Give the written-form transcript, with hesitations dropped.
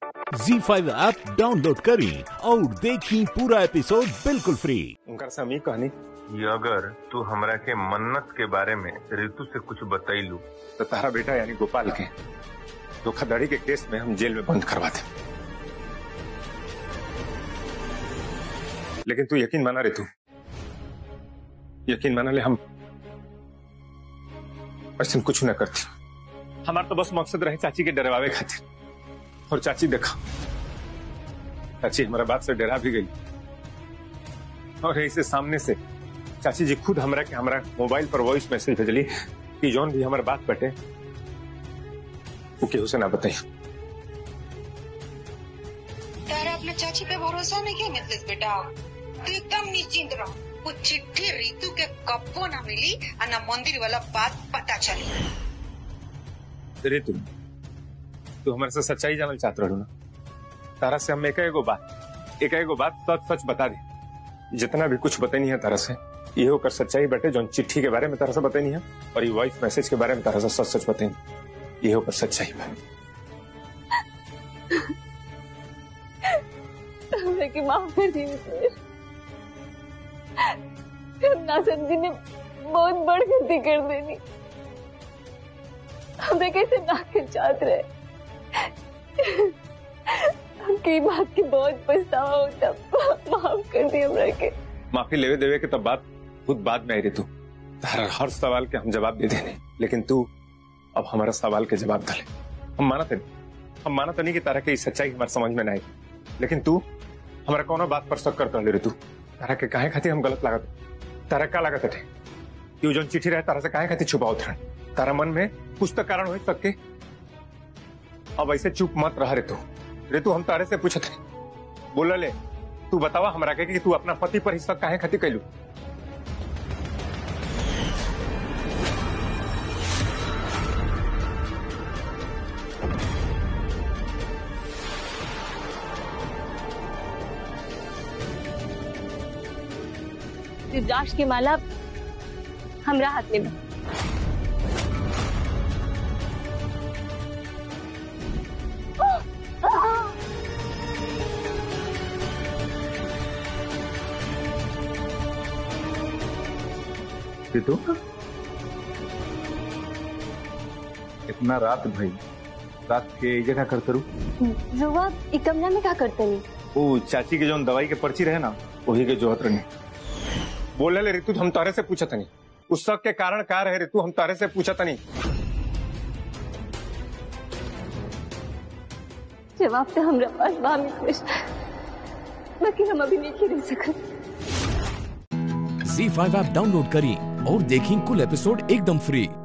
ZEE5 app download करें और देखें पूरा एपिसोड बिल्कुल फ्री। उनका समी कहनी ये अगर तू हमरा के मन्नत के बारे में ऋतु से कुछ बतैलू तो तारा बेटा यानी गोपाल के धोखाधड़ी के केस में हम जेल में बंद करवा दे। लेकिन तू यकीन माना ऋतु, यकीन माना ले हम ऐसा कुछ न करती। हमारा तो बस मकसद रहे चाची के डरवावे खातिर। और चाची देखा, चाची हमारा बात से डरा भी गई और ऐसे सामने से चाची जी खुद हमारा मोबाइल पर वॉइस मैसेज भेजली कि जौन भी हमारा बात बटे वो केहू से ना बताई। तारा अपने चाची पे भरोसा नहीं किया मितलेश बेटा, तू एकदम निश्चिंत रहो। वो चिट्ठी ऋतु के कब्बो ना मिली और ना मंदिर वाला बात पता चली। ऋतु, तू हमारे से सच्चाई जानना चाहते रहो ना? तारा से हम एक बात सच सच बता दे। जितना भी कुछ बताई नहीं है तारा से ये होकर सच्चाई बटे। जो चिट्ठी के बारे में तारा से बताई नहीं है और ये वॉइस मैसेज के बारे में तारा से सच सच बताई ये होकर सच्चाई बटे। माफ कर दी ना, समझी ने बहुत बड़ गलती कर देनी। हमें कैसे ना कर चाहते रहे। की बात की बहुत पछतावा होता। माफ कर दी हमरा के। माफी लेवे देवे के तब बात खुद बाद में आई ऋतु। तारा हर सवाल के हम जवाब दे देने, लेकिन तू अब हमारा सवाल के जवाब डाले। हम माना नहीं कि तारा की सच्चाई हमारे समझ में ना आई, लेकिन तू हमारा कौन बात पर शक करता ले ऋतु। तारा के काहे खातिर हम गलत लागत? तारा का लागत थे कि जो चिट्ठी रहे तारा से काहे खातिर छुपाओ थे? तारा मन में कुछ तो कारण हो सके। अब ऐसे चुप मत रह ऋतु, हम तारे से पूछते बोला ले, तू बतावा हमरा के कि तू अपना पति पर हिस्सा काहे खातिर कैलू? रुद्राक्ष की माला हमरा हाथ में। ऋतु, इतना रात भाई, रात के जगह कर करू रुआ एक कमरा में क्या करते नहीं? वो चाची के जो दवाई के पर्ची रहे ना वही के जोहत रही बोले ले ऋतु। हम तारे से पूछा नहीं उस सब के कारण क्या रहे ऋतु। हम तारे से पूछा नहीं। जवाब तो हमारे पास बाकी हम अभी नहीं खेल सकते। ZEE5 ऐप डाउनलोड करें और देखें कुल एपिसोड एकदम फ्री।